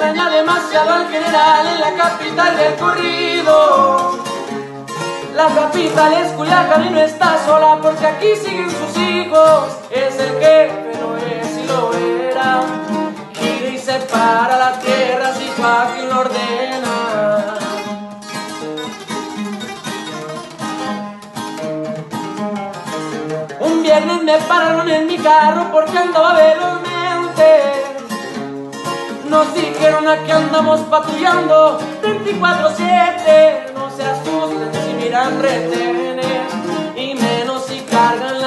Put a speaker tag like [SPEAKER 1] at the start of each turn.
[SPEAKER 1] extraña demasiado al general en la capital del corrido. La capital es Culiacán y no está sola porque aquí siguen sus hijos. Es el jefe, lo es y lo era. Gira y separa la tierra si Joaquín lo ordena. Un viernes me pararon en mi carro porque andaba velozmente. Nos dijeron aquí andamos patrullando 24/7. No se asusten si miran retenes y menos si cargan